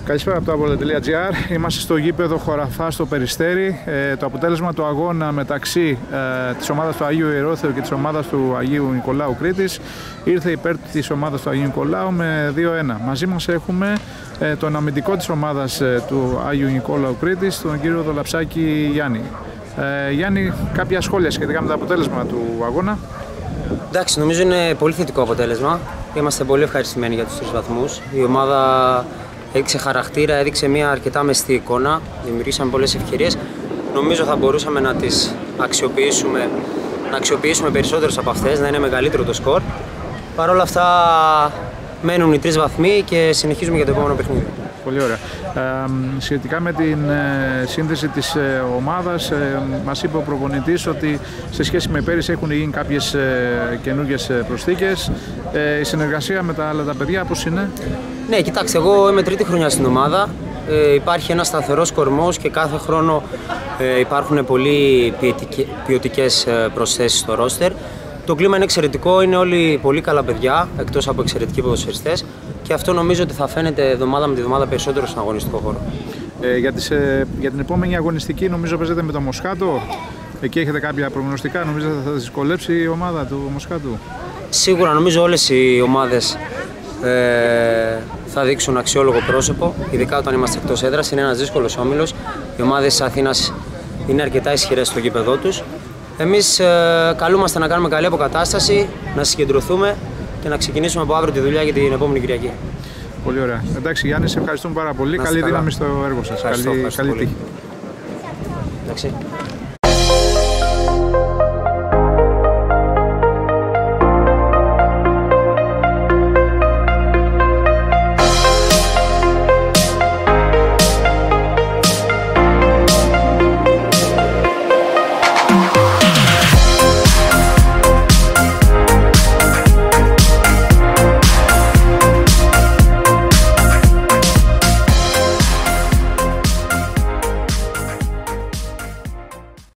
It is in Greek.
Καλησπέρα από το Απόλλωνα.gr. Είμαστε στο γήπεδο Χωραφά στο Περιστέρι. Το αποτέλεσμα του αγώνα μεταξύ της ομάδας του Αγίου Ιερόθεου και της ομάδας του Αγίου Νικολάου Κρήτης ήρθε υπέρ της ομάδας του Αγίου Νικολάου με 2-1. Μαζί μας έχουμε τον αμυντικό της ομάδας του Αγίου Νικολάου Κρήτης, τον κύριο Δολαψάκη Γιάννη. Γιάννη, κάποια σχόλια σχετικά με το αποτέλεσμα του αγώνα? Εντάξει, νομίζω είναι πολύ θετικό αποτέλεσμα. Είμαστε πολύ ευχαριστημένοι για τους 3 βαθμούς. Η ομάδα έδειξε χαρακτήρα, έδειξε μια αρκετά μεστή εικόνα, δημιουργήσαμε πολλές ευκαιρίες. Νομίζω θα μπορούσαμε να τις αξιοποιήσουμε περισσότερες από αυτές, να είναι μεγαλύτερο το σκορ. Παρ' όλα αυτά μένουν οι 3 βαθμοί και συνεχίζουμε για το επόμενο παιχνίδι. Πολύ ωραία. Σχετικά με την σύνθεση της ομάδας, μας είπε ο προπονητής ότι σε σχέση με πέρυσι έχουν γίνει κάποιες καινούργιες προσθήκες. Η συνεργασία με τα άλλα τα παιδιά πώς είναι? Ναι, κοιτάξτε, εγώ είμαι 3η χρονιά στην ομάδα. Υπάρχει ένας σταθερός κορμός και κάθε χρόνο υπάρχουν πολύ ποιοτικές προσθέσεις στο ρόστερ. Το κλίμα είναι εξαιρετικό, είναι όλοι πολύ καλά παιδιά, εκτός από εξαιρετικοί ποδοσφαιριστές, και αυτό νομίζω ότι θα φαίνεται εβδομάδα με τη εβδομάδα περισσότερο στον αγωνιστικό χώρο. Για την επόμενη αγωνιστική νομίζω παίζετε με το Μοσχάτο. Εκεί έχετε κάποια προγνωστικά, νομίζω θα σας δυσκολέψει η ομάδα του Μοσχάτου? Σίγουρα νομίζω όλες οι ομάδες θα δείξουν αξιόλογο πρόσωπο, ειδικά όταν είμαστε εκτός έδρας. Είναι ένας δύσκολος όμιλος. Οι ομάδες της Αθήνας είναι αρκετά ισχυρές στο γήπεδό τους. Εμείς καλούμαστε να κάνουμε καλή αποκατάσταση, να συγκεντρωθούμε και να ξεκινήσουμε από αύριο τη δουλειά για την επόμενη Κυριακή. Πολύ ωραία. Εντάξει Γιάννη, σε ευχαριστούμε πάρα πολύ. Καλή δύναμη στο έργο σας. Καλή τύχη. Εντάξει.